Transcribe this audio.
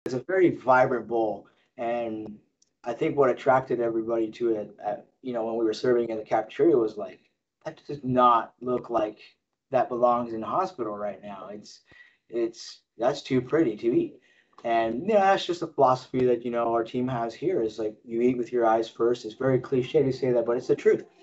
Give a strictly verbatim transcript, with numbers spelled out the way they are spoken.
It's a very vibrant bowl, and I think what attracted everybody to it, at, you know, when we were serving in the cafeteria was like, that does not look like that belongs in a hospital right now. It's, it's that's too pretty to eat, and you know that's just a philosophy that you know our team has here. Is like you eat with your eyes first. It's very cliche to say that, but it's the truth.